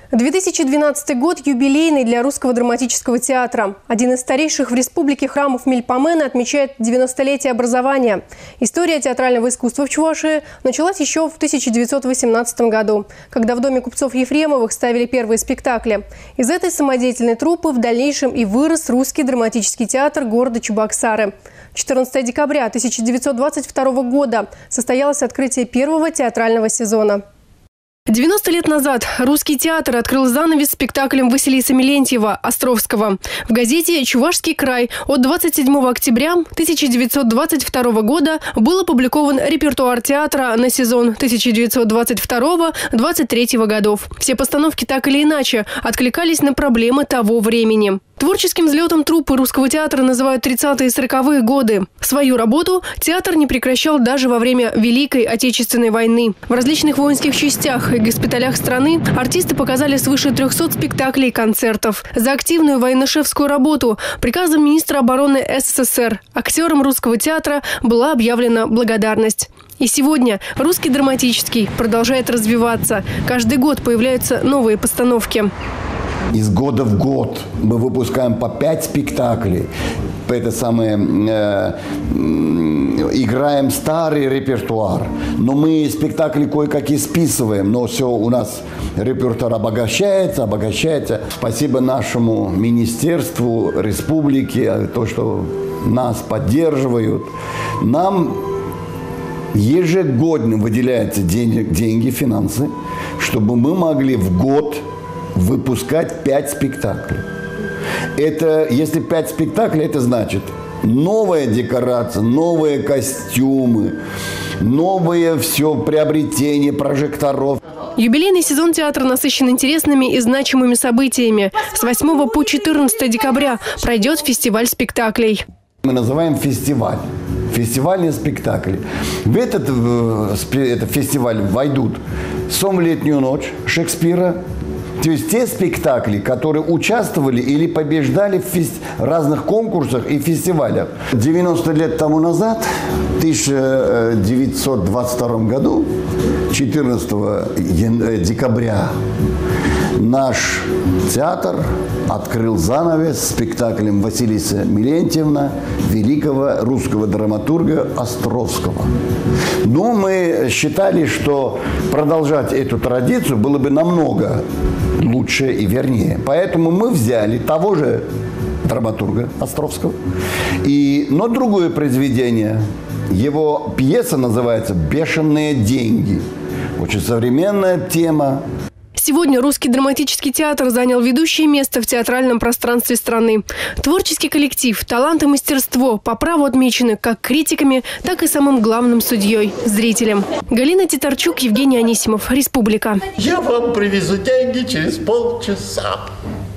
2012 год юбилейный для Русского драматического театра. Один из старейших в республике храмов Мельпомены отмечает 90-летие образования. История театрального искусства в Чувашии началась еще в 1918 году, когда в доме купцов Ефремовых ставили первые спектакли. Из этой самодеятельной труппы в дальнейшем и вырос Русский драматический театр города Чебоксары. 14 декабря 1922 года состоялось открытие первого театрального сезона. 90 лет назад Русский театр открыл занавес спектаклем Василиса Мелентьева «Островского». В газете «Чувашский край» от 27 октября 1922 года был опубликован репертуар театра на сезон 1922-23 годов. Все постановки так или иначе откликались на проблемы того времени. Творческим взлетом труппы Русского театра называют 30-е и 40-е годы. Свою работу театр не прекращал даже во время Великой Отечественной войны. В различных воинских частях и госпиталях страны артисты показали свыше 300 спектаклей и концертов. За активную военно-шефскую работу приказом министра обороны СССР актерам Русского театра была объявлена благодарность. И сегодня Русский драматический продолжает развиваться. Каждый год появляются новые постановки. Из года в год мы выпускаем по 5 спектаклей. Играем старый репертуар. Но мы спектакли кое-какие списываем. Но все у нас репертуар обогащается. Спасибо нашему министерству, республике, то, что нас поддерживают. Нам ежегодно выделяются деньги, финансы, чтобы мы могли в год выпускать 5 спектаклей. Это, если 5 спектаклей, это значит новая декорация, новые костюмы, новые все приобретения прожекторов. Юбилейный сезон театра насыщен интересными и значимыми событиями. С 8 по 14 декабря пройдет фестиваль спектаклей. Мы называем фестиваль. Фестивальные спектакли. В этот фестиваль войдут «Сон в летнюю ночь» Шекспира. То есть те спектакли, которые участвовали или побеждали в разных конкурсах и фестивалях. 90 лет тому назад, в 1922 году, 14 декабря, наш театр открыл занавес спектаклем Василиса Мелентьевна, великого русского драматурга Островского. Но мы считали, что продолжать эту традицию было бы намного лучше и вернее. Поэтому мы взяли того же драматурга Островского, но другое произведение. Его пьеса называется «Бешеные деньги». Очень современная тема. Сегодня Русский драматический театр занял ведущее место в театральном пространстве страны. Творческий коллектив, талант и мастерство по праву отмечены как критиками, так и самым главным судьей – зрителем. Галина Титарчук, Евгений Анисимов, Республика. Я вам привезу деньги через полчаса.